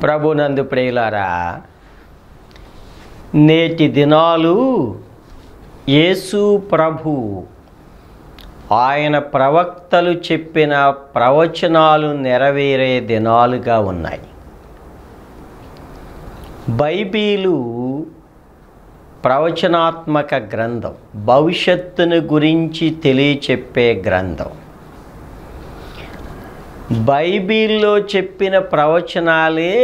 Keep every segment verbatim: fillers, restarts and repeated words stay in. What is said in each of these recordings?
ప్రభునందు ప్రియులారా, నేటి దినాలు యేసు ప్రభు ఆయన ప్రవక్తలు చెప్పిన ప్రవచనాలు నెరవేరే దినాలుగా ఉన్నాయి. బైబిలు ప్రవచనాత్మక గ్రంథం, భవిష్యత్తును గురించి తెలియచెప్పే గ్రంథం. బైబిల్లో చెప్పిన ప్రవచనాలే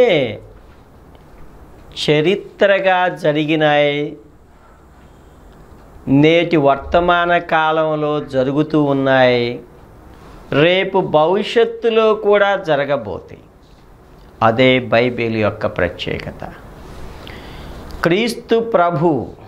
చరిత్రగా జరిగినాయి, నేటి వర్తమాన కాలంలో జరుగుతూ ఉన్నాయి, రేపు భవిష్యత్తులో కూడా జరగబోతాయి. అదే బైబిల్ యొక్క ప్రత్యేకత. క్రీస్తు ప్రభు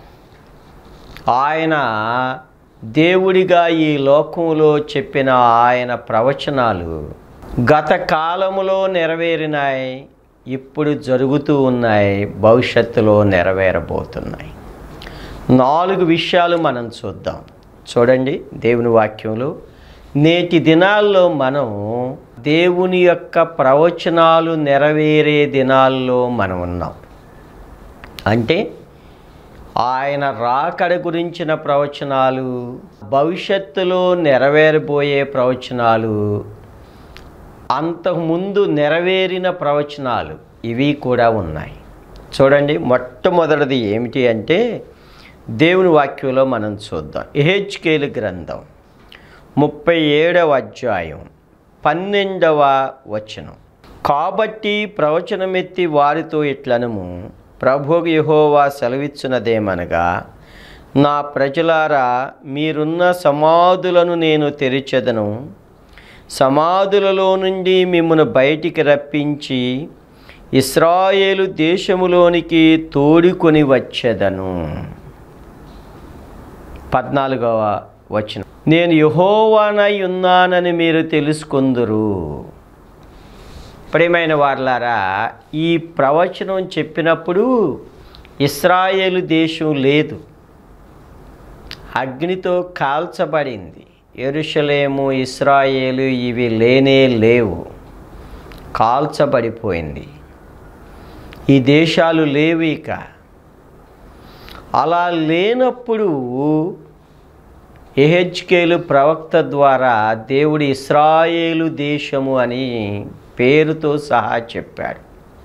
ఆయన దేవుడిగా ఈ లోకంలో చెప్పిన ఆయన ప్రవచనాలు గత కాలములో నెరవేరినాయి, ఇప్పుడు జరుగుతూ ఉన్నాయి, భవిష్యత్తులో నెరవేరబోతున్నాయి. నాలుగు విషయాలు మనం చూద్దాం. చూడండి, దేవుని వాక్యంలో నేటి దినాల్లో మనం దేవుని యొక్క ప్రవచనాలు నెరవేరే దినాల్లో మనం ఉన్నాం. అంటే ఆయన రాకడ గురించిన ప్రవచనాలు, భవిష్యత్తులో నెరవేరబోయే ప్రవచనాలు, అంతకుముందు నెరవేరిన ప్రవచనాలు ఇవి కూడా ఉన్నాయి. చూడండి, మొట్టమొదటిది ఏమిటి అంటే దేవుని వాక్యంలో మనం చూద్దాం. యెహెజ్కేలు గ్రంథం ముప్పై ఏడవ అధ్యాయం పన్నెండవ వచనం. కాబట్టి ప్రవచనమెత్తి వారితో ఇట్లనము, ప్రభువు యెహోవా సెలవిచ్చున్నదేమనగా, నా ప్రజలారా, మీరున్న సమాధులను నేను తెరిచెదను, సమాధులలో నుండి మిమ్మును బయటికి రప్పించి ఇశ్రాయేలు దేశములోనికి తోడుకొని వచ్చెదను. పద్నాలుగవ వచనం, నేను యెహోవానై ఉన్నానని మీరు తెలుసుకొందురు. ప్రియమైన వారలారా, ఈ ప్రవచనం చెప్పినప్పుడు ఇశ్రాయేలు దేశం లేదు, అగ్నితో కాల్చబడింది. యెరూషలేము, ఇశ్రాయేలు ఇవి లేనే లేవు, కాల్చబడిపోయింది. ఈ దేశాలు లేవు ఇక. అలా లేనప్పుడు యెహెజ్కేలు ప్రవక్త ద్వారా దేవుడు ఇశ్రాయేలు దేశము అని పేరుతో సహా చెప్పాడు.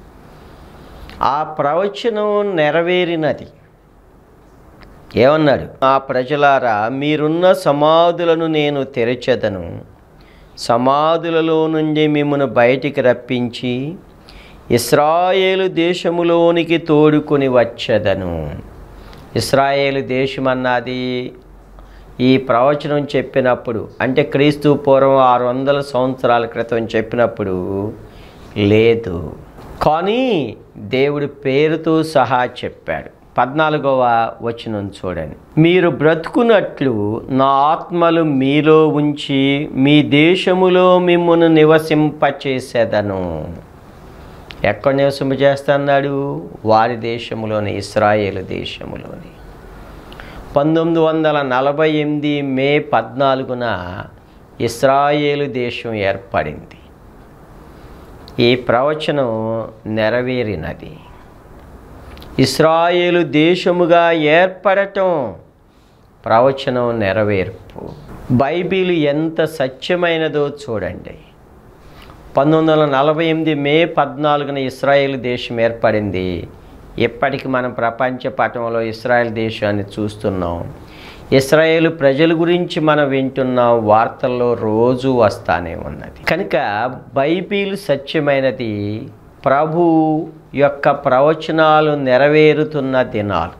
ఆ ప్రవచనం నెరవేరినది. ఏమన్నాడు? ఆ ప్రజలారా, మీరున్న సమాధులను నేను తెరచెదను, సమాధులలో నుండి మిమ్మును బయటికి రప్పించి ఇశ్రాయేలు దేశములోనికి తోడుకొని వచ్చెదను. ఇశ్రాయేలు దేశం అన్నది ఈ ప్రవచనం చెప్పినప్పుడు, అంటే క్రీస్తు పూర్వం ఆరు వందల సంవత్సరాల క్రితం చెప్పినప్పుడు లేదు, కానీ దేవుడి పేరుతో సహా చెప్పాడు. పద్నాలుగవ వచనం చూడండి, మీరు బ్రతుకున్నట్లు నా ఆత్మలు మీలో ఉంచి మీ దేశములో మిమ్మును నివసింపచేసేదను. ఎక్కడ నివసింపచేస్తున్నాడు? వారి దేశములోని, ఇశ్రాయేలు దేశములోని. పంతొమ్మిది వందల నలభై ఎనిమిది మే పద్నాలుగున ఇశ్రాయేలు దేశం ఏర్పడింది. ఈ ప్రవచనం నెరవేరినది. ఇశ్రాయేలు దేశముగా ఏర్పడటం ప్రవచనం నెరవేర్పు. బైబిల్ ఎంత సత్యమైనదో చూడండి. పంతొమ్మిది వందల నలభై ఎనిమిది మే పద్నాలుగున ఇశ్రాయేలు దేశం ఏర్పడింది. ఇప్పటికి మనం ప్రపంచ పటంలో ఇశ్రాయేల్ దేశాన్ని చూస్తున్నాం. ఇశ్రాయేలు ప్రజల గురించి మనం వింటున్నాం, వార్తల్లో రోజు వస్తానే ఉన్నది. కనుక బైబిల్ సత్యమైనది. ప్రభు యొక్క ప్రవచనాలు నెరవేరుతున్న దినాలు,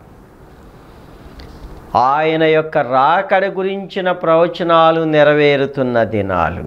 ఆయన యొక్క రాకడ గురించిన ప్రవచనాలు నెరవేరుతున్న దినాలు.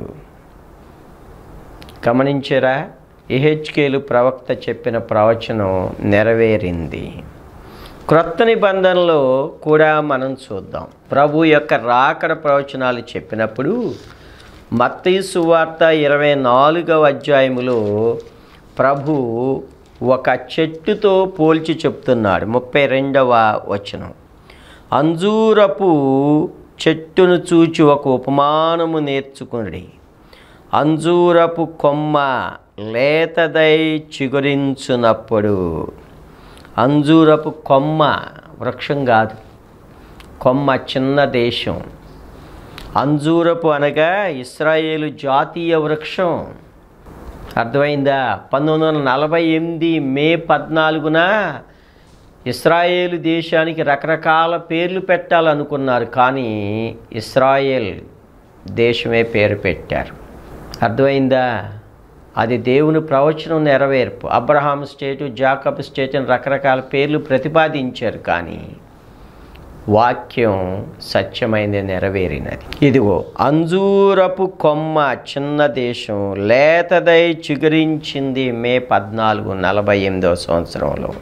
గమనించారా? యెహెజ్కేలు ప్రవక్త చెప్పిన ప్రవచనం నెరవేరింది. క్రొత్త నిబంధనలో కూడా మనం చూద్దాం. ప్రభు యొక్క రాకడ ప్రవచనాలు చెప్పినప్పుడు మత్తయి సువార్త ఇరవై నాలుగవ అధ్యాయములో ప్రభు ఒక చెట్టుతో పోల్చి చెప్తున్నాడు. ముప్పై రెండవ వచనం, అంజూరపు చెట్టును చూచి ఒక ఉపమానము నేర్చుకుని, అంజూరపు కొమ్మ లేతదై చిగురించునప్పుడు. అంజూరపు కొమ్మ, వృక్షం కాదు, కొమ్మ, చిన్న దేశం. అంజూరపు అనగా ఇశ్రాయేలు జాతీయ వృక్షం. అర్థమైందా? పంతొమ్మిది వందల నలభై ఎనిమిది మే పద్నాలుగున ఇశ్రాయేలు దేశానికి రకరకాల పేర్లు పెట్టాలనుకున్నారు, కానీ ఇశ్రాయేల్ దేశమే పేరు పెట్టారు. అర్థమైందా? అది దేవుని ప్రవచనం నెరవేర్పు. అబ్రహాం స్టేటు, జాకబ్ స్టేట్ అని రకరకాల పేర్లు ప్రతిపాదించారు, కానీ వాక్యం సత్యమైంది, నెరవేరినది. ఇదిగో అంజూరపు కొమ్మ, చిన్న దేశం, లేతదై చిగురించింది మే పద్నాలుగు నలభై ఎనిమిదవ సంవత్సరంలో.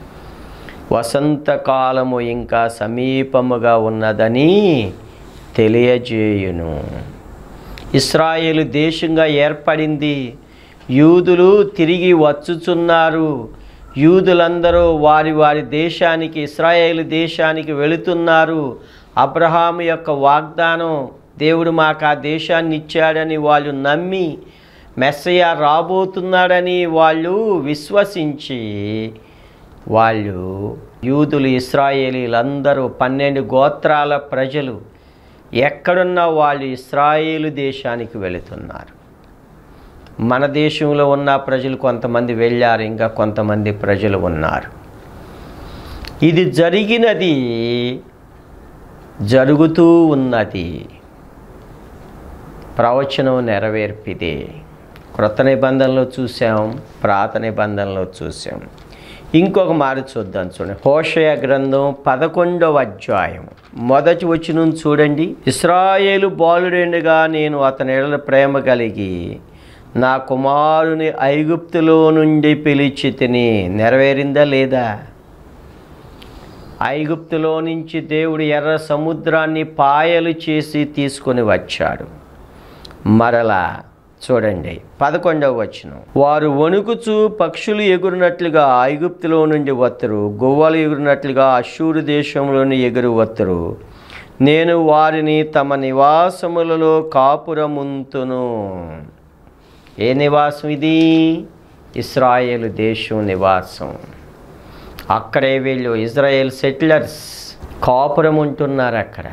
వసంతకాలము ఇంకా సమీపముగా ఉన్నదని తెలియజేయును. ఇశ్రాయేలు దేశంగా ఏర్పడింది. యూదులు తిరిగి వచ్చుచున్నారు. యూదులందరూ వారి వారి దేశానికి, ఇశ్రాయేలు దేశానికి వెళుతున్నారు. అబ్రహాము యొక్క వాగ్దానం, దేవుడు మాకు ఆ దేశాన్ని ఇచ్చాడని వాళ్ళు నమ్మి, మెస్సయ్య రాబోతున్నాడని వాళ్ళు విశ్వసించి, వాళ్ళు యూదులు, ఇశ్రాయేలీలందరూ పన్నెండు గోత్రాల ప్రజలు ఎక్కడున్నా వాళ్ళు ఇశ్రాయేలు దేశానికి వెళుతున్నారు. మన దేశంలో ఉన్న ప్రజలు కొంతమంది వెళ్ళారు, ఇంకా కొంతమంది ప్రజలు ఉన్నారు. ఇది జరిగినది, జరుగుతూ ఉన్నది. ప్రవచనం నెరవేర్పిదే. క్రొత్త నిబంధనలో చూసాం, పాత నిబంధనలో చూసాం. ఇంకొక మాట చూద్దాం, చూడండి. హోషేయ గ్రంథం పదకొండవ అధ్యాయం మొదటి వచనం చూడండి. ఇశ్రాయేలు బాలుడేండుగా నేను అతని ఎడల ప్రేమ కలిగి నా కుమారుని ఐగుప్తులో నుండి పిలిచి తిని. నెరవేరిందా లేదా? ఐగుప్తులో నుంచి దేవుడు ఎర్ర సముద్రాన్ని పాయలు చేసి తీసుకొని వచ్చాడు. మరలా చూడండి పదకొండవ వచనం. వారు వణుకుచు పక్షులు ఎగురునట్లుగా ఐగుప్తులో నుండి వత్తురు, గువ్వలు ఎగురునట్లుగా అష్షూరు దేశంలోని ఎగురు వత్తురు. నేను వారిని తమ నివాసములలో కాపురముంతును. ఏ నివాసం ఇది? ఇశ్రాయేలు దేశం నివాసం. అక్కడే వీళ్ళు ఇజ్రాయేల్ సెటిలర్స్ కాపురం ఉంటున్నారు అక్కడ.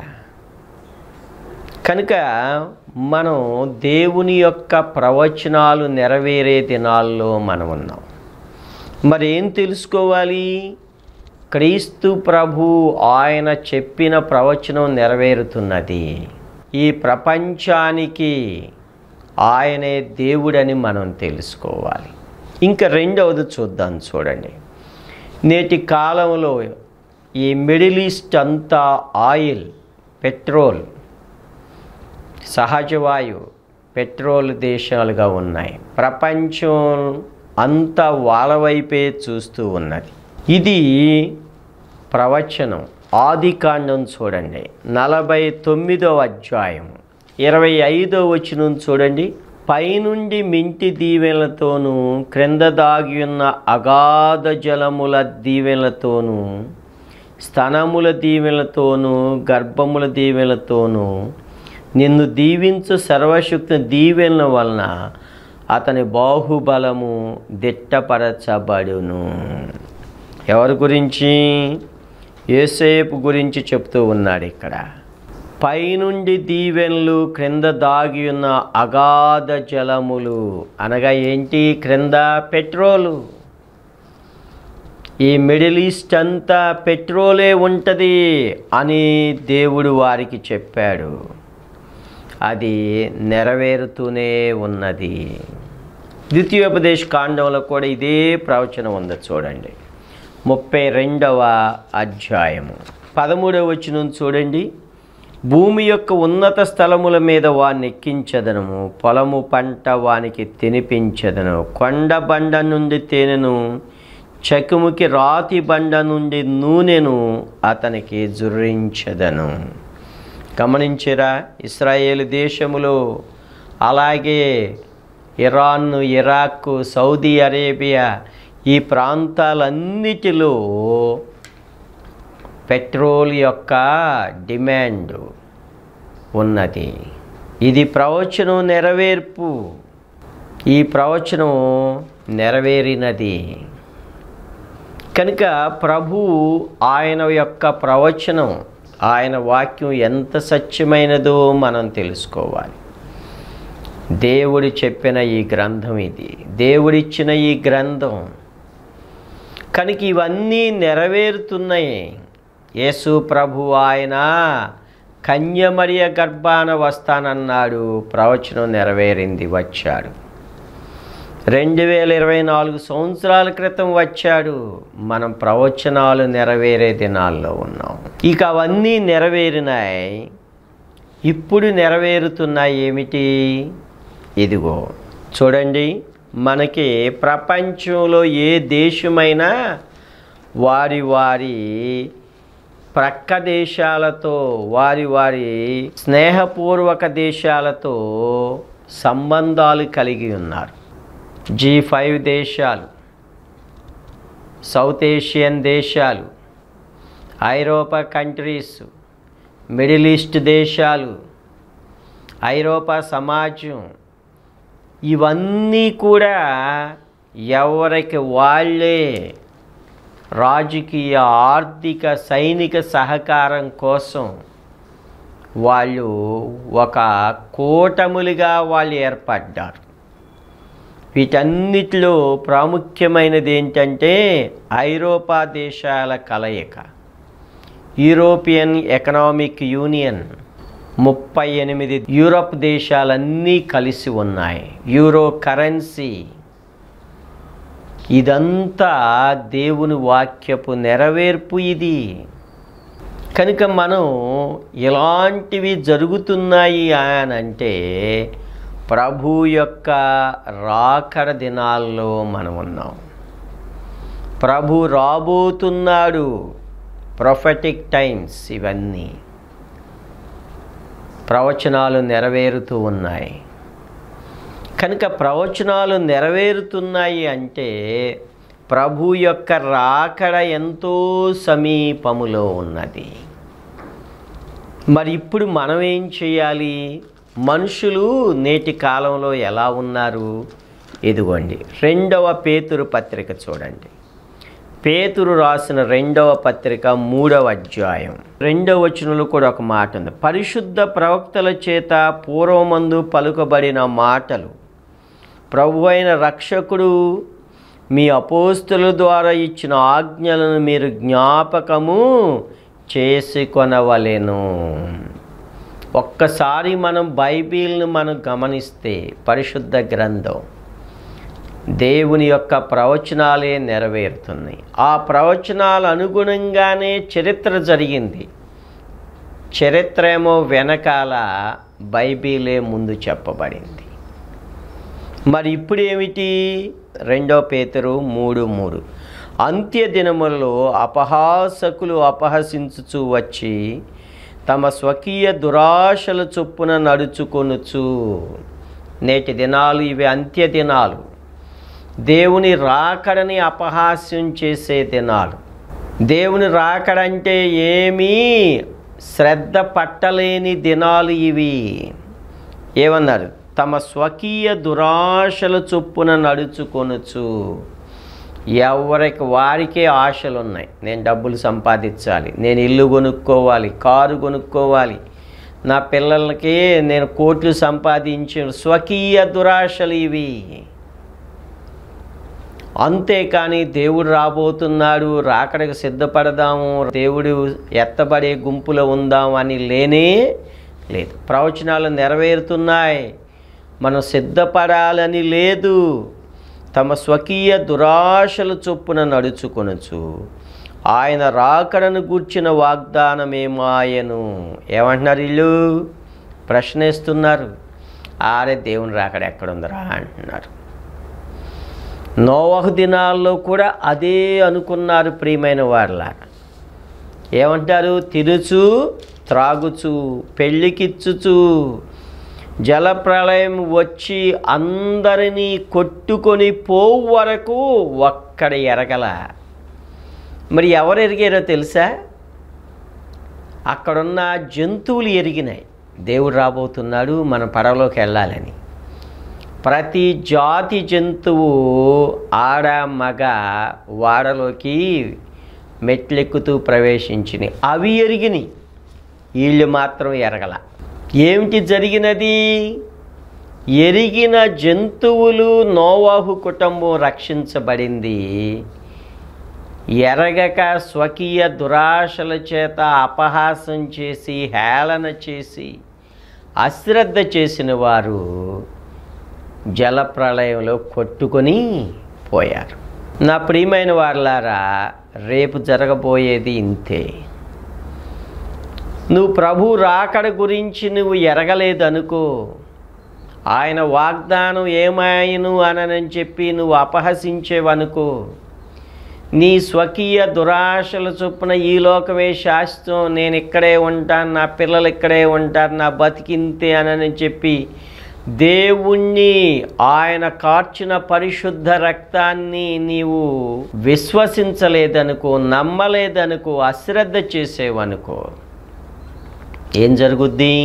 కనుక మనం దేవుని యొక్క ప్రవచనాలు నెరవేరే దినాల్లో మనం ఉన్నాం. మరి ఏం తెలుసుకోవాలి? క్రీస్తు ప్రభు ఆయన చెప్పిన ప్రవచనం నెరవేరుతున్నది. ఈ ప్రపంచానికి ఆయనే దేవుడని మనం తెలుసుకోవాలి. ఇంకా రెండవది చూద్దాం, చూడండి. నేటి కాలంలో ఈ మిడిల్ ఈస్ట్ అంతా ఆయిల్, పెట్రోల్, సహజవాయు, పెట్రోల్ దేశాలుగా ఉన్నాయి. ప్రపంచం అంతా వాళ్ళ వైపే చూస్తూ ఉన్నది. ఇది ప్రవచనం. ఆదికాండం చూడండి, నలభై తొమ్మిదవ అధ్యాయం ఇరవై ఐదవ వచనం చూడండి. పైనుండి మింటి దీవెనలతోనూ క్రింద దాగి ఉన్న అగాధ జలముల దీవెనలతోనూ స్తనముల దీవెనలతోనూ గర్భముల దీవెనలతోనూ నిన్ను దీవించు సర్వశక్తి దీవెనల వలన అతని బాహుబలము దిట్టపరచబడును. ఎవరి గురించి? యోసేపు గురించి చెప్తూ ఉన్నాడు ఇక్కడ. పైనుండి దీవెనలు, క్రింద దాగి ఉన్న అగాధ జలములు అనగా ఏంటి? క్రింద పెట్రోలు. ఈ మిడిల్ ఈస్ట్ అంతా పెట్రోలే ఉంటుంది అని దేవుడు వారికి చెప్పాడు. అది నెరవేరుతూనే ఉన్నది. ద్వితీయోపదేశ కాండంలో కూడా ఇదే ప్రవచనం ఉంది. చూడండి ముప్పై రెండవ అధ్యాయము పదమూడవ వచనం చూడండి. భూమి యొక్క ఉన్నత స్థలముల మీద వాన్ని ఎక్కించదను, పొలము పంట వానికి తినిపించదను. కొండ బండ నుండి తేనెను, చకుముకి రాతి బండ నుండి నూనెను అతనికి జుర్రించదను. గమనించరా? ఇశ్రాయేలు దేశములో, అలాగే ఇరాన్, ఇరాక్, సౌదీ అరేబియా ఈ ప్రాంతాలన్నిటిలో పెట్రోల్ యొక్క డిమాండ్ ఉన్నది. ఇది ప్రవచనం నెరవేర్పు. ఈ ప్రవచనం నెరవేరినది. కనుక ప్రభువు ఆయన యొక్క ప్రవచనం, ఆయన వాక్యం ఎంత సత్యమైనదో మనం తెలుసుకోవాలి. దేవుడు చెప్పిన ఈ గ్రంథం ఇది, దేవుడిచ్చిన ఈ గ్రంథం. కనుక ఇవన్నీ నెరవేరుతున్నాయి. యేసు ప్రభు ఆయన కన్యమరియ గర్భాన వస్తానన్నాడు, ప్రవచనం నెరవేరింది, వచ్చాడు. రెండు వేల ఇరవై నాలుగు సంవత్సరాల క్రితం వచ్చాడు. మనం ప్రవచనాలు నెరవేరే దినాల్లో ఉన్నాం. ఇక అవన్నీ నెరవేరినాయి. ఇప్పుడు నెరవేరుతున్నాయి ఏమిటి? ఇదిగో చూడండి, మనకి ప్రపంచంలో ఏ దేశమైనా వారి వారి ప్రక్క దేశాలతో, వారి వారి స్నేహపూర్వక దేశాలతో సంబంధాలు కలిగి ఉన్నారు. జీ ఫైవ్ దేశాలు, సౌత్ ఏషియన్ దేశాలు, ఐరోపా కంట్రీస్, మిడిల్ ఈస్ట్ దేశాలు, ఐరోపా సమాజం, ఇవన్నీ కూడా ఎవరికి వాళ్ళే రాజకీయ, ఆర్థిక, సైనిక సహకారం కోసం వాళ్ళు ఒక కూటములుగా వాళ్ళు ఏర్పడ్డారు. వీటన్నిటిలో ప్రాముఖ్యమైనది ఏంటంటే ఐరోపా దేశాల కలయిక, యూరోపియన్ ఎకనామిక్ యూనియన్. ముప్పై ఎనిమిది యూరప్ దేశాలన్నీ కలిసి ఉన్నాయి. Euro currency. ఇదంతా దేవుని వాక్యపు నెరవేర్పు ఇది. కనుక మనం ఇలాంటివి జరుగుతున్నాయి అని అంటే ప్రభు యొక్క రాకడ దినాల్లో మనం ఉన్నాం. ప్రభు రాబోతున్నాడు. ప్రొఫెటిక్ టైమ్స్ ఇవన్నీ. ప్రవచనాలు నెరవేరుతూ ఉన్నాయి. కనుక ప్రవచనాలు నెరవేరుతున్నాయి అంటే ప్రభు యొక్క రాకడ ఎంతో సమీపములో ఉన్నది. మరి ఇప్పుడు మనం ఏం చేయాలి? మనుషులు నేటి కాలంలో ఎలా ఉన్నారు? ఇదిగోండి, రెండవ పేతురు పత్రిక చూడండి. పేతురు రాసిన రెండవ పత్రిక మూడవ అధ్యాయం రెండవ వచనంలో కూడా ఒక మాట ఉంది. పరిశుద్ధ ప్రవక్తల చేత పూర్వమందు పలుకబడిన మాటలు, ప్రభు అయిన రక్షకుడు మీ అపోస్తుల ద్వారా ఇచ్చిన ఆజ్ఞలను మీరు జ్ఞాపకము చేసుకొనవలెను. ఒక్కసారి మనం బైబిల్ను మనం గమనిస్తే పరిశుద్ధ గ్రంథం, దేవుని యొక్క ప్రవచనాలే నెరవేరుతున్నాయి. ఆ ప్రవచనాల అనుగుణంగానే చరిత్ర జరిగింది. చరిత్ర ఏమో వెనకాల, బైబిలే ముందు చెప్పబడింది. మరి ఇప్పుడు ఏమిటి? రెండో పేతురు మూడు మూడు అంత్య దినములలో అపహాసకులు అపహసించుచూ వచ్చి తమ స్వకీయ దురాశల చొప్పున నడుచుకొనుచు. నేటి దినాలు ఇవి అంత్య దినాలు. దేవుని రాకడని అపహాస్యం చేసే దినాలు. దేవుని రాకడంటే ఏమీ శ్రద్ధ పట్టలేని దినాలు ఇవి. ఏమన్నారు? తమ స్వకీయ దురాశల చొప్పున నడుచుకొనుచు. ఎవరికి వారికే ఆశలు ఉన్నాయి. నేను డబ్బులు సంపాదించాలి, నేను ఇల్లు కొనుక్కోవాలి, కారు కొనుక్కోవాలి, నా పిల్లలకి నేను కోట్లు సంపాదించే స్వకీయ దురాశలు ఇవి. అంతేకాని దేవుడు రాబోతున్నాడు, రాకడకు సిద్ధపడదాము, దేవుడు ఎత్తబడే గుంపులో ఉందాము అని లేనే లేదు. ప్రవచనాలు నెరవేరుతున్నాయి, మనం సిద్ధపడాలని లేదు. తమ స్వకీయ దురాశల చొప్పున నడుచుకొనొచ్చు. ఆయన రాకడను గూర్చిన వాగ్దానమేమాయను. ఏమంటున్నారు వీళ్ళు? ప్రశ్నిస్తున్నారు. ఆరే దేవుని రాకడ ఎక్కడుందరా అంటున్నారు. నోవహు దినాల్లో కూడా అదే అనుకున్నారు ప్రియమైన వారులారా. ఏమంటారు? తినుచు, త్రాగుచు, పెళ్ళికిచ్చుచు, జలప్రళయం వచ్చి అందరినీ కొట్టుకొని పోవు వరకు ఒక్కడ ఎరగల. మరి ఎవరు ఎరిగారో తెలుసా? అక్కడున్న జంతువులు ఎరిగినాయి దేవుడు రాబోతున్నాడు, మన పడవలోకి వెళ్ళాలని. ప్రతి జాతి జంతువు ఆడ మగ వాడలోకి మెట్లెక్కుతూ ప్రవేశించినాయి. అవి ఎరిగినాయి, వీళ్ళు మాత్రం ఎరగల. ఏమిటి జరిగినది? ఎరిగిన జంతువులు నోవాహు కుటుంబం రక్షించబడింది. ఎరగక స్వకీయ దురాశల చేత అపహాసం చేసి హేళన చేసి అశ్రద్ధ చేసిన వారు జలప్రళయంలో కొట్టుకొని పోయారు. నా ప్రియమైన వారలారా, రేపు జరగబోయేది ఇంతే. నువ్వు ప్రభు రాకడ గురించి నువ్వు ఎరగలేదనుకో, ఆయన వాగ్దానం ఏమాయను అనని చెప్పి నువ్వు అపహసించేవనుకో, నీ స్వకీయ దురాశల చొప్పున ఈ లోకమే శాశ్వతం, నేను ఇక్కడే ఉంటాను, నా పిల్లలు ఇక్కడే ఉంటారు, నా బతికింతే అనని చెప్పి దేవుణ్ణి, ఆయన కార్చిన పరిశుద్ధ రక్తాన్ని నీవు విశ్వసించలేదనుకో, నమ్మలేదనుకో, అశ్రద్ధ చేసేవనుకో, ఏం జరుగుద్ది?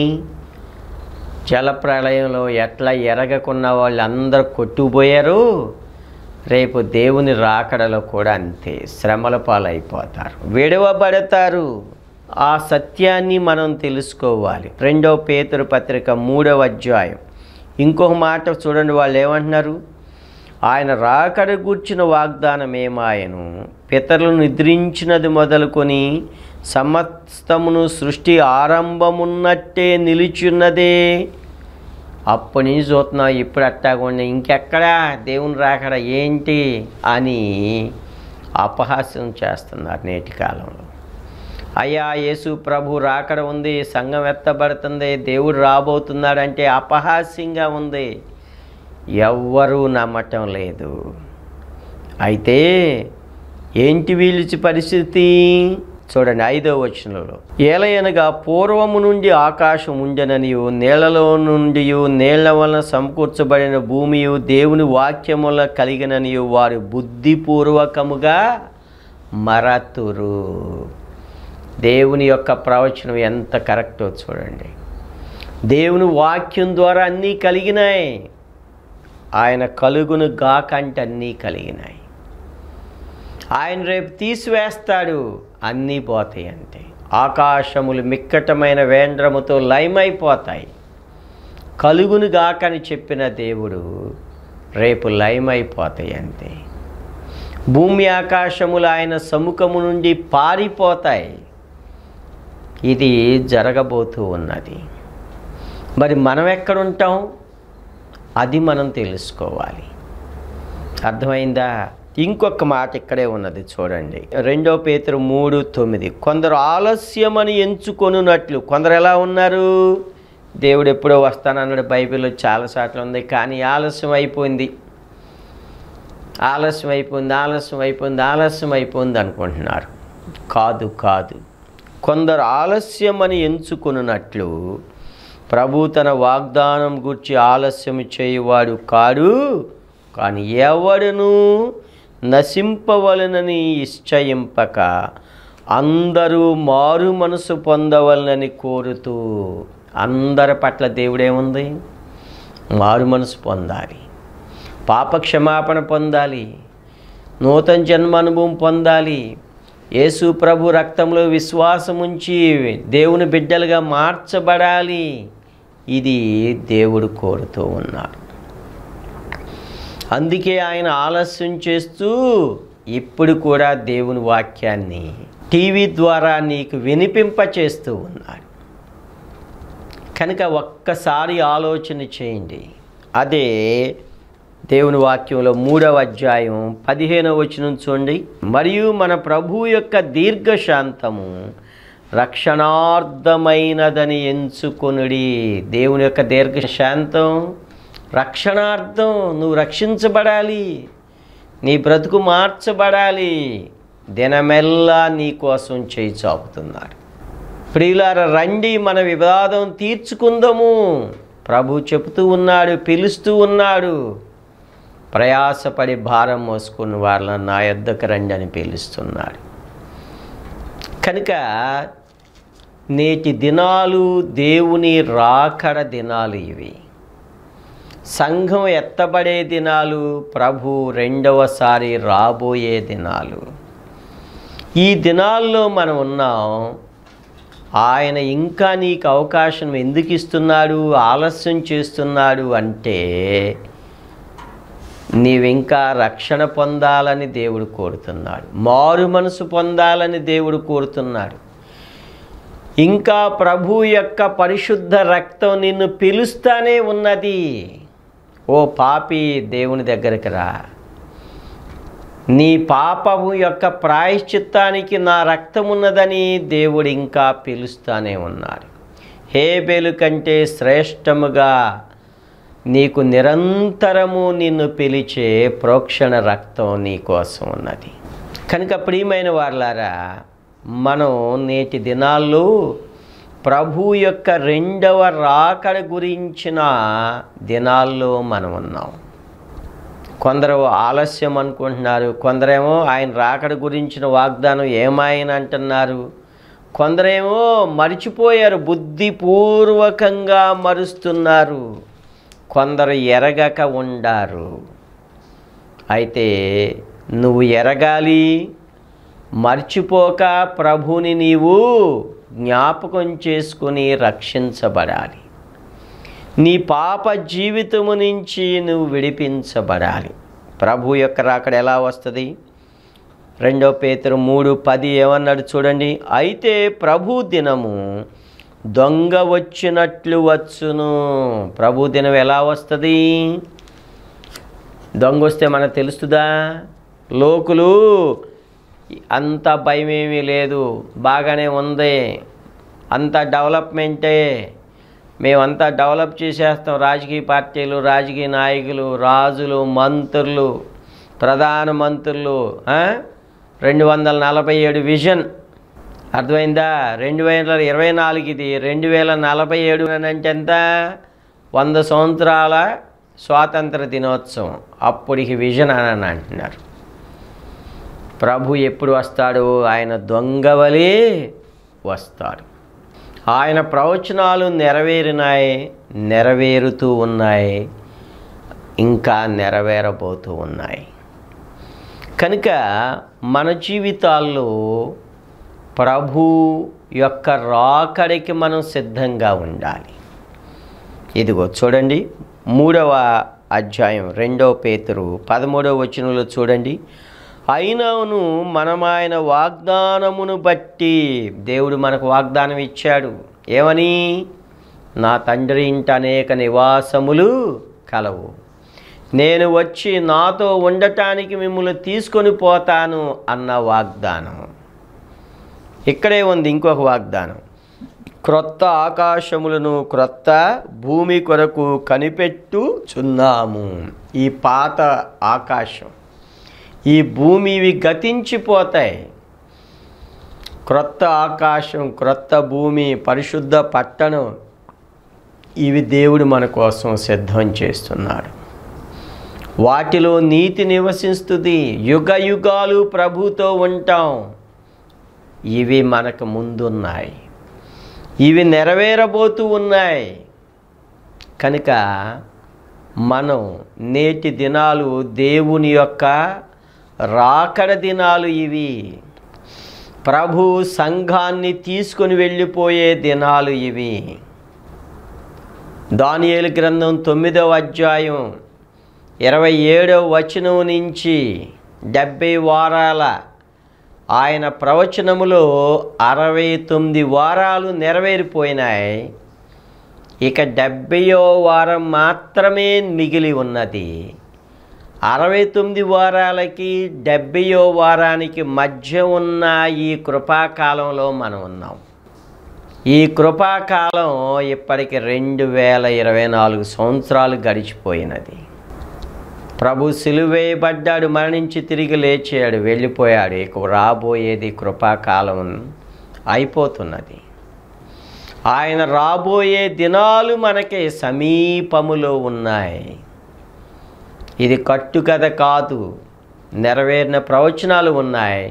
జలప్రళయంలో ఎట్లా ఎరగకున్న వాళ్ళు అందరూ కొట్టుకుపోయారు, రేపు దేవుని రాకడలో కూడా అంతే శ్రమల పాలైపోతారు, విడవబడతారు. ఆ సత్యాన్ని మనం తెలుసుకోవాలి. రెండవ పేతురు పత్రిక మూడవ అధ్యాయం ఇంకొక మాట చూడండి, వాళ్ళు ఏమంటున్నారు? ఆయన రాకడ గూర్చిన వాగ్దానం ఏమాయను, పితరులు నిద్రించినది మొదలుకొని సమస్తమును సృష్టి ఆరంభమున్నట్టే నిలిచున్నదే. అప్పటి నుంచి చూస్తున్నాం, ఇప్పుడు అట్టాకుండా ఇంకెక్కడా దేవుని రాకడ ఏంటి అని అపహాస్యం చేస్తున్నారు నేటి కాలంలో. అయ్యా, యేసు ప్రభు రాకడ ఉంది, సంఘం ఎత్తబడుతుంది, దేవుడు రాబోతున్నాడంటే అపహాస్యంగా ఉంది, ఎవ్వరూ నమ్మటం లేదు. అయితే ఏంటి వీళ్ళ పరిస్థితి? చూడండి ఐదో వచనంలో, ఏలయనగా పూర్వము నుండి ఆకాశం ఉండెననియు, నీళ్లలో నుండి నీళ్ల వలన సమకూర్చబడిన భూమియు దేవుని వాక్యముల కలిగిననియు వారు బుద్ధిపూర్వకముగా మరతురు. దేవుని యొక్క ప్రవచనం ఎంత కరెక్టో చూడండి. దేవుని వాక్యం ద్వారా అన్నీ కలిగినాయి, ఆయన కలుగును గాకంటే అన్నీ కలిగినాయి. ఆయన రేపు తీసివేస్తాడు, అన్నీ పోతాయి అంతే. ఆకాశములు మిక్కటమైన వేంద్రముతో లయమైపోతాయి. కలుగును గాకని చెప్పిన దేవుడు రేపు లయమైపోతాయి అంతే. భూమి ఆకాశములు ఆయన సముఖము నుండి పారిపోతాయి. ఇది జరగబోతూ ఉన్నది. మరి మనం ఎక్కడుంటాం? అది మనం తెలుసుకోవాలి. అర్థమైందా? ఇంకొక మాట ఇక్కడే ఉన్నది చూడండి, రెండో పేతురు మూడు తొమ్మిది. కొందరు ఆలస్యమని ఎంచుకొనున్నట్లు, కొందరు ఎలా ఉన్నారు? దేవుడు ఎప్పుడో వస్తానన్నాడు, బైబిల్లో చాలాసార్లు ఉంది, కానీ ఆలస్యం అయిపోయింది, ఆలస్యం అయిపోయింది ఆలస్యం అయిపోయింది ఆలస్యం అయిపోయింది అనుకుంటున్నారు. కాదు కాదు కొందరు ఆలస్యమని ఎంచుకొనున్నట్లు ప్రభు తన వాగ్దానం గురించి ఆలస్యం చేయువాడు కాడు, కానీ ఎవడును నశింపవలనని ఇశ్చయింపక అందరూ మారు మనసు పొందవలనని కోరుతూ. అందరి పట్ల దేవుడేముంది? మారు మనసు పొందాలి, పాప క్షమాపణ పొందాలి, నూతన జన్మ అనుభవం పొందాలి, యేసు ప్రభు రక్తంలో విశ్వాసం ఉంచి దేవుని బిడ్డలుగా మార్చబడాలి. ఇది దేవుడు కోరుతూ ఉన్నాడు. అందుకే ఆయన ఆలస్యం చేస్తూ ఇప్పుడు కూడా దేవుని వాక్యాన్ని టీవీ ద్వారా నీకు వినిపింపచేస్తూ ఉన్నాడు. కనుక ఒక్కసారి ఆలోచన చేయండి. అదే దేవుని వాక్యంలో మూడవ అధ్యాయం పదిహేనవ వచనం చూడండి. మరియు మన ప్రభు యొక్క దీర్ఘశాంతము రక్షణార్థమైనదని ఎంచుకొనుడి. దేవుని యొక్క దీర్ఘశాంతం రక్షణార్థం. నువ్వు రక్షించబడాలి, నీ బ్రతుకు మార్చబడాలి. దినమెల్లా నీ కోసం చేయి చాపుతున్నాడు. ప్రియులారా, రండి మన వివాదం తీర్చుకుందాము. ప్రభు చెబుతూ ఉన్నాడు, పిలుస్తూ ఉన్నాడు. ప్రయాసపడి భారం మోసుకున్న వాళ్ళని నా యొద్దకు రండి అని పిలుస్తున్నాడు. కనుక నేటి దినాలు దేవుని రాకడ దినాలు ఇవి. సంఘం ఎత్తబడే దినాలు, ప్రభు రెండవసారి రాబోయే దినాలు. ఈ దినాల్లో మనం ఉన్నాం. ఆయన ఇంకా నీకు అవకాశం ఎందుకు ఇస్తున్నాడు, ఆలస్యం చేస్తున్నాడు అంటే నీవింకా రక్షణ పొందాలని దేవుడు కోరుతున్నాడు. మారు మనసు పొందాలని దేవుడు కోరుతున్నాడు. ఇంకా ప్రభు యొక్క పరిశుద్ధ రక్తం నిన్ను పిలుస్తానే ఉన్నది. ఓ పాపి, దేవుని దగ్గరికి రా. నీ పాపము యొక్క ప్రాయశ్చిత్తానికి నా రక్తం ఉన్నదని దేవుడు ఇంకా పిలుస్తానే ఉన్నాడు. హేబెలు కంటే శ్రేష్టముగా నీకు నిరంతరము నిన్ను పిలిచే ప్రోక్షణ రక్తం నీ కోసం ఉన్నది. కనుక ప్రియమైన వారలారా, మనం నేటి దినాల్లో ప్రభు యొక్క రెండవ రాకడ గురించిన దినాల్లో మనం ఉన్నాం. కొందరు ఆలస్యం అనుకుంటున్నారు, కొందరేమో ఆయన రాకడ గురించిన వాగ్దానం ఏమాయన అంటున్నారు, కొందరేమో మరిచిపోయారు, బుద్ధిపూర్వకంగా మరుస్తున్నారు, కొందరు ఎరగక ఉండారు. అయితే నువ్వు ఎరగాలి, మర్చిపోక ప్రభుని నీవు జ్ఞాపకం చేసుకుని రక్షించబడాలి. నీ పాప జీవితము నుంచి నువ్వు విడిపించబడాలి. ప్రభు యొక్క రాకడ ఎలా వస్తుంది? రెండో పేతురు మూడు పది ఏమన్నాడు చూడండి. అయితే ప్రభు దినము దొంగ వచ్చినట్లు వచ్చును. ప్రభు దినం ఎలా వస్తుంది? దొంగ వస్తే మనకు తెలుస్తుందా? లోకులు అంత భయమేమీ లేదు, బాగానే ఉంది, అంత డెవలప్మెంటే, మేమంతా డెవలప్ చేసేస్తాం. రాజకీయ పార్టీలు, రాజకీయ నాయకులు, రాజులు, మంత్రులు, ప్రధానమంత్రులు, రెండు వందల నలభై ఏడు విజన్ అర్థమైందా? రెండు వేల ఇరవై నాలుగు ఇది రెండు వేల నలభై ఏడు అంటే ఎంత? వంద సంవత్సరాల స్వాతంత్ర దినోత్సవం. అప్పటికి విజన్ అని అంటున్నారు. ప్రభు ఎప్పుడు వస్తాడు? ఆయన దొంగవలే వస్తాడు. ఆయన ప్రవచనాలు నెరవేరినాయి, నెరవేరుతూ ఉన్నాయి, ఇంకా నెరవేరబోతూ ఉన్నాయి. కనుక మన జీవితాల్లో ప్రభు యొక్క రాకడికి మనం సిద్ధంగా ఉండాలి. ఇదిగో చూడండి, మూడవ అధ్యాయం రెండవ పేతురు పదమూడవ వచనంలో చూడండి. అయినను మనం ఆయన వాగ్దానమును బట్టి, దేవుడు మనకు వాగ్దానం ఇచ్చాడు. ఏమని? నా తండ్రి ఇంట అనేక నివాసములు కలవు, నేను వచ్చి నాతో ఉండటానికి మిమ్మల్ని తీసుకొని పోతాను అన్న వాగ్దానం. ఇక్కడే ఉంది ఇంకొక వాగ్దానం. క్రొత్త ఆకాశములను క్రొత్త భూమి కొరకు కనిపెట్టుచున్నాము. ఈ పాత ఆకాశం, ఈ భూమి ఇవి గతించిపోతాయి. క్రొత్త ఆకాశం, క్రొత్త భూమి, పరిశుద్ధ పట్టణం, ఇవి దేవుడు మన కోసం సిద్ధం చేస్తున్నాడు. వాటిలో నీతి నివసిస్తుంది. యుగ యుగాలు ప్రభుతో ఉంటాం. ఇవి మనకు ముందున్నాయి, ఇవి నెరవేరబోతూ ఉన్నాయి. కనుక మనం నేటి దినాలు దేవుని యొక్క రాకడ దినాలు. ఇవి ప్రభు సంఘాన్ని తీసుకొని వెళ్ళిపోయే దినాలు ఇవి. దానియేలు గ్రంథం తొమ్మిదవ అధ్యాయం ఇరవై ఏడవ వచనం నుంచి డెబ్భై వారాల ఆయన ప్రవచనములో అరవై తొమ్మిది వారాలు నెరవేరిపోయినాయి. ఇక డెబ్భైవ వారం మాత్రమే మిగిలి ఉన్నది. అరవై తొమ్మిది వారాలకి డెబ్భైవ వారానికి మధ్య ఉన్న ఈ కృపాకాలంలో మనం ఉన్నాం. ఈ కృపాకాలం ఇప్పటికి రెండు వేల ఇరవై నాలుగు సంవత్సరాలు గడిచిపోయినది. ప్రభు సిలువేయబడ్డాడు, మరణించి తిరిగి లేచాడు, వెళ్ళిపోయాడు. ఇక రాబోయేది కృపాకాలం అయిపోతున్నది. ఆయన రాబోయే దినాలు మనకి సమీపములో ఉన్నాయి. ఇది కట్టుకథ కాదు, నెరవేరిన ప్రవచనాలు ఉన్నాయి,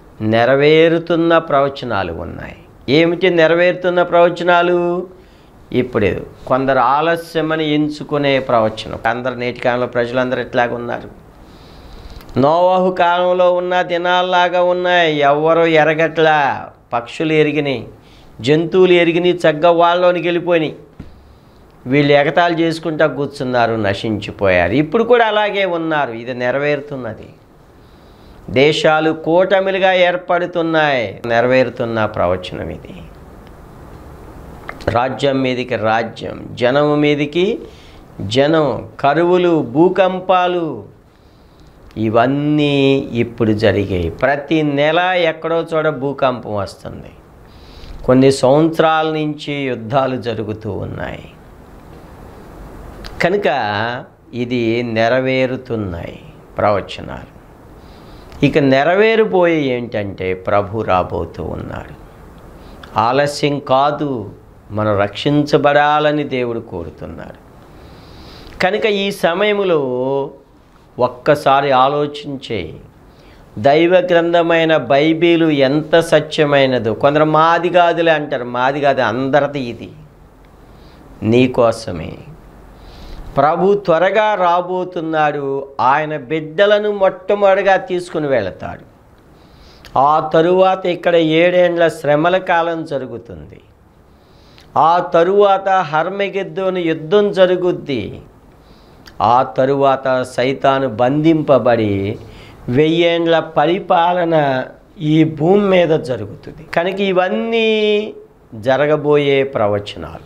నెరవేరుతున్న ప్రవచనాలు ఉన్నాయి. ఏమిటి నెరవేరుతున్న ప్రవచనాలు? ఇప్పుడు కొందరు ఆలస్యమని ఎంచుకునే ప్రవచనం. అందరు నేటి కాలంలో ప్రజలందరూ ఎట్లాగ ఉన్నారు? నోవహు కాలంలో ఉన్న దినాల్లాగా ఉన్నాయి. ఎవరు ఎరగట్లా. పక్షులు ఎరిగినాయి, జంతువులు ఎరిగినాయి, చక్కగా వాళ్ళలోనికి వెళ్ళిపోయినాయి. వీళ్ళు ఎగతాళి చేసుకుంటా కూర్చున్నారు, నశించిపోయారు. ఇప్పుడు కూడా అలాగే ఉన్నారు. ఇది నెరవేరుతున్నది. దేశాలు కూటమిలుగా ఏర్పడుతున్నాయి. నెరవేరుతున్న ప్రవచనం ఇది. రాజ్యం మీదికి రాజ్యం, జనం మీదికి జనం, కరువులు, భూకంపాలు ఇవన్నీ ఇప్పుడు జరిగాయి. ప్రతి నెల ఎక్కడో చోట భూకంపం వస్తుంది. కొన్ని సంవత్సరాల నుంచి యుద్ధాలు జరుగుతూ ఉన్నాయి. కనుక ఇది నెరవేరుతున్నాయి ప్రవచనాలు. ఇక నెరవేరిపోయి ఏంటంటే ప్రభు రాబోతూ ఉన్నాడు. ఆలస్యం కాదు, మనం రక్షించబడాలని దేవుడు కోరుతున్నాడు. కనుక ఈ సమయంలో ఒక్కసారి ఆలోచించే, దైవ గ్రంథమైన బైబిలు ఎంత సత్యమైనదో. కొందరు మాది కాదులే అంటారు. మాది కాదు, అందరిది ఇది. నీకోసమే ప్రభు త్వరగా రాబోతున్నాడు. ఆయన బిడ్డలను మొట్టమొదటిగా తీసుకుని వెళతాడు. ఆ తరువాత ఇక్కడ ఏడేండ్ల శ్రమల కాలం జరుగుతుంది. ఆ తరువాత హర్మగెద్దోను యుద్ధం జరుగుద్ది. ఆ తరువాత సైతాను బంధింపబడి వెయ్యేండ్ల పరిపాలన ఈ భూమి మీద జరుగుతుంది. కనుక ఇవన్నీ జరగబోయే ప్రవచనాలు.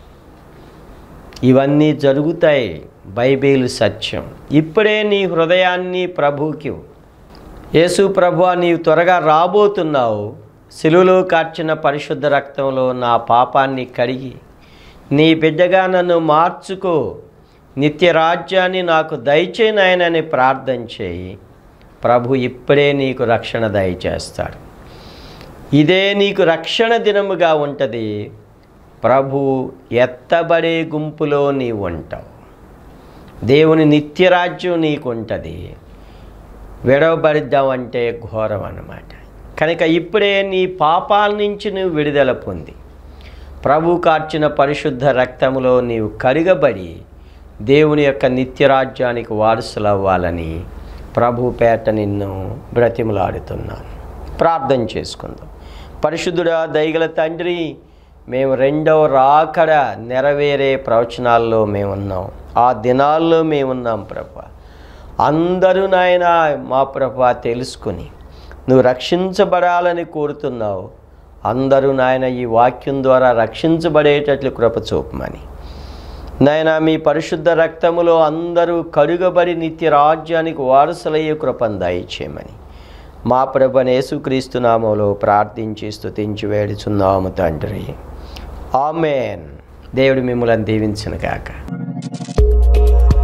ఇవన్నీ జరుగుతాయి. బైబిల్ సత్యం. ఇప్పుడే నీ హృదయాన్ని ప్రభువుకి. యేసు ప్రభువా, నీవు త్వరగా రాబోతున్నావు. శిలువలో కార్చిన పరిశుద్ధ రక్తంలో నా పాపాన్ని కడిగి నీ బిడ్డగా నన్ను మార్చుకో, నిత్య రాజ్యాన్ని నాకు దయచేయనని ప్రార్థన చేయి. ప్రభు ఇప్పుడే నీకు రక్షణ దయచేస్తాడు. ఇదే నీకు రక్షణ దినముగా ఉంటుంది. ప్రభు ఎత్తబడే గుంపులో నీవు ఉంటావు. దేవుని నిత్యరాజ్యం నీకు ఉంటుంది. విడవబడిద్దామంటే ఘోరం అన్నమాట. కనుక ఇప్పుడే నీ పాపాల నుంచి నువ్వు విడుదల పొంది ప్రభు కార్చిన పరిశుద్ధ రక్తములో నీవు కడిగబడి దేవుని యొక్క నిత్యరాజ్యానికి వారసులు అవ్వాలని ప్రభు పేట నిన్ను బ్రతిమలాడుతున్నాను. ప్రార్థన చేసుకుందాం. పరిశుద్ధుడా, దయగల తండ్రి, మేము రెండవ రాకడ నెరవేరే ప్రవచనాల్లో మేమున్నాం. ఆ దినాల్లో మేమున్నాం ప్రభా. అందరూ నాయన మా ప్రభా తెలుసుకుని నువ్వు రక్షించబడాలని కోరుతున్నావు. అందరూ నాయన ఈ వాక్యం ద్వారా రక్షించబడేటట్లు కృప చూపమని నాయన మీ పరిశుద్ధ రక్తములో అందరూ కడుగబడి నిత్య రాజ్యానికి వారసులయ్యే కృపను దయచేయమని మా ప్రభువైన యేసుక్రీస్తు నామములో ప్రార్థించి స్తుతించి వేడుచున్నాము తండ్రి. ఆమేన్. దేవుడు మిమ్మల్ని దీవించును గాక.